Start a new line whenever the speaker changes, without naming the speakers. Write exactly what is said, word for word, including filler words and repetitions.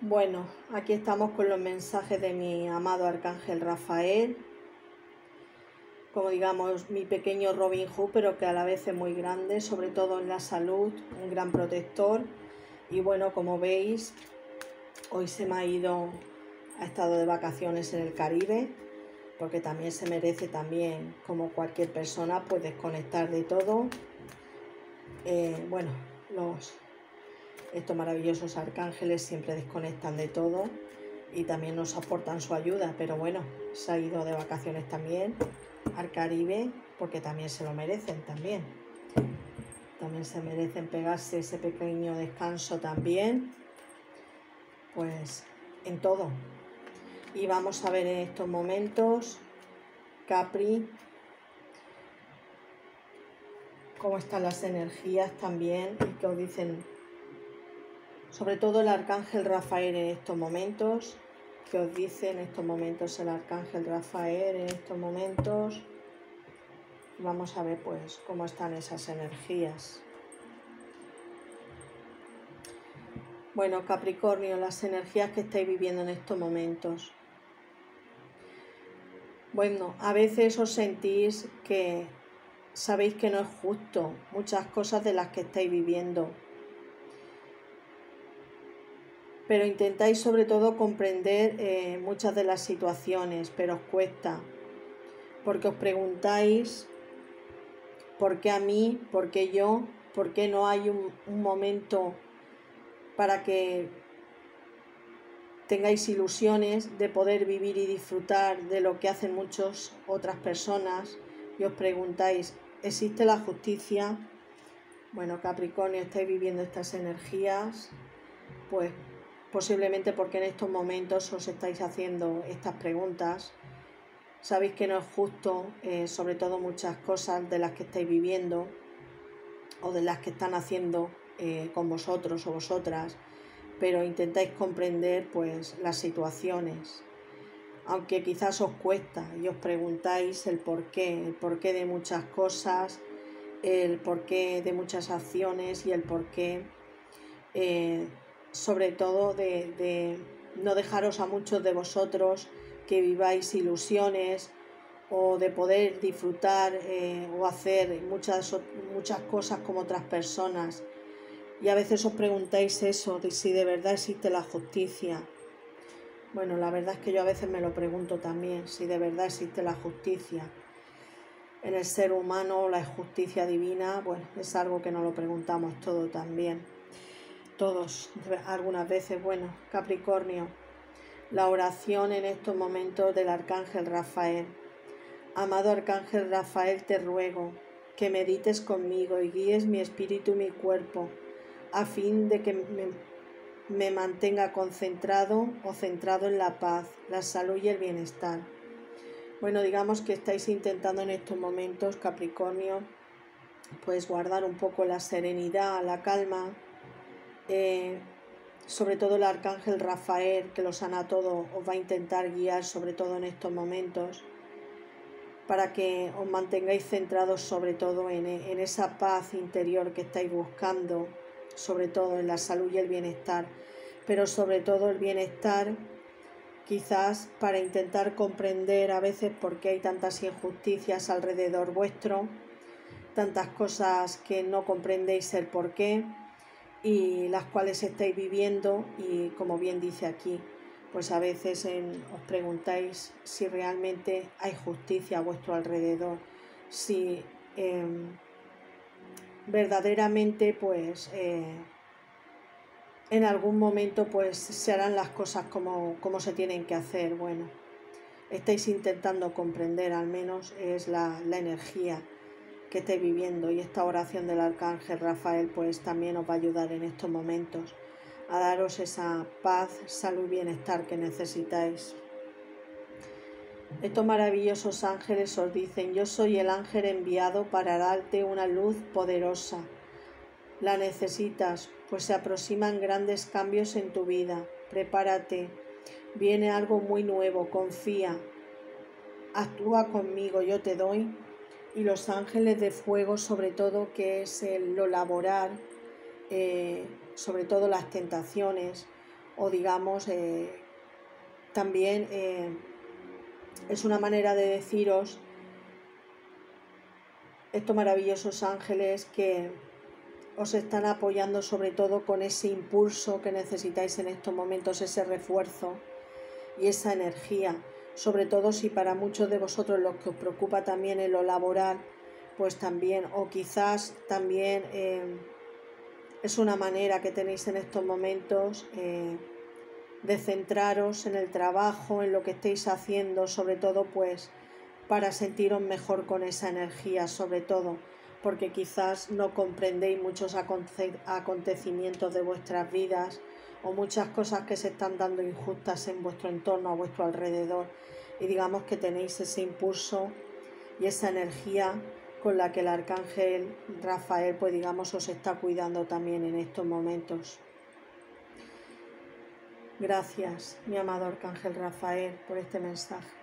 Bueno, aquí estamos con los mensajes de mi amado Arcángel Rafael, como digamos mi pequeño Robin Hood, pero que a la vez es muy grande, sobre todo en la salud, un gran protector. Y bueno, como veis, hoy se me ha ido, ha estado de vacaciones en el Caribe, porque también se merece también, como cualquier persona, pues desconectar de todo. Eh, bueno, los... Estos maravillosos arcángeles siempre desconectan de todo y también nos aportan su ayuda, pero bueno, se ha ido de vacaciones también al Caribe porque también se lo merecen también. También se merecen pegarse ese pequeño descanso también, pues en todo. Y vamos a ver en estos momentos, Capri, cómo están las energías también y qué os dicen. Sobre todo el Arcángel Rafael en estos momentos, que os dice en estos momentos el Arcángel Rafael en estos momentos. Vamos a ver pues cómo están esas energías. Bueno, Capricornio, las energías que estáis viviendo en estos momentos. Bueno, a veces os sentís que sabéis que no es justo muchas cosas de las que estáis viviendo, pero intentáis sobre todo comprender eh, muchas de las situaciones, pero os cuesta, porque os preguntáis por qué a mí, por qué yo, por qué no hay un, un momento para que tengáis ilusiones de poder vivir y disfrutar de lo que hacen muchas otras personas, y os preguntáis, ¿existe la justicia? Bueno, Capricornio, estáis viviendo estas energías, pues posiblemente porque en estos momentos os estáis haciendo estas preguntas. Sabéis que no es justo, eh, sobre todo muchas cosas de las que estáis viviendo o de las que están haciendo eh, con vosotros o vosotras, pero intentáis comprender pues las situaciones, aunque quizás os cuesta y os preguntáis el porqué, el porqué de muchas cosas, el porqué de muchas acciones y el porqué eh, sobre todo de, de no dejaros a muchos de vosotros que viváis ilusiones o de poder disfrutar eh, o hacer muchas, muchas cosas como otras personas. Y a veces os preguntáis eso, de si de verdad existe la justicia. Bueno, la verdad es que yo a veces me lo pregunto también, si de verdad existe la justicia en el ser humano, la justicia divina. Bueno, es algo que nos lo preguntamos todo también. Todos, algunas veces. Bueno, Capricornio, la oración en estos momentos del Arcángel Rafael. Amado Arcángel Rafael, te ruego que medites conmigo y guíes mi espíritu y mi cuerpo, a fin de que me, me mantenga concentrado o centrado en la paz, la salud y el bienestar. Bueno, digamos que estáis intentando en estos momentos, Capricornio, pues guardar un poco la serenidad, la calma, eh, sobre todo el Arcángel Rafael, que lo sana todo, os va a intentar guiar sobre todo en estos momentos, para que os mantengáis centrados sobre todo en, en esa paz interior que estáis buscando, sobre todo en la salud y el bienestar, pero sobre todo el bienestar quizás para intentar comprender a veces por qué hay tantas injusticias alrededor vuestro, tantas cosas que no comprendéis el porqué y las cuales estáis viviendo, y como bien dice aquí, pues a veces en, os preguntáis si realmente hay justicia a vuestro alrededor, si eh, verdaderamente pues eh, en algún momento pues se harán las cosas como, como se tienen que hacer. Bueno, estáis intentando comprender, al menos es la, la energía que estáis viviendo, y esta oración del Arcángel Rafael pues también os va a ayudar en estos momentos a daros esa paz, salud y bienestar que necesitáis. Estos maravillosos ángeles os dicen: yo soy el ángel enviado para darte una luz poderosa. La necesitas, pues se aproximan grandes cambios en tu vida. Prepárate, viene algo muy nuevo, confía. Actúa conmigo, yo te doy. Y los ángeles de fuego, sobre todo, que es el, lo laboral, eh, sobre todo las tentaciones, o digamos eh, también eh, es una manera de deciros estos maravillosos ángeles que os están apoyando sobre todo con ese impulso que necesitáis en estos momentos, ese refuerzo y esa energía, sobre todo si para muchos de vosotros los que os preocupa también en lo laboral, pues también, o quizás también eh, es una manera que tenéis en estos momentos eh, de centraros en el trabajo, en lo que estéis haciendo, sobre todo pues para sentiros mejor con esa energía, sobre todo porque quizás no comprendéis muchos acontecimientos de vuestras vidas o muchas cosas que se están dando injustas en vuestro entorno, a vuestro alrededor, y digamos que tenéis ese impulso y esa energía con la que el arcángel Rafael, pues digamos, os está cuidando también en estos momentos. Gracias, mi amado arcángel Rafael, por este mensaje.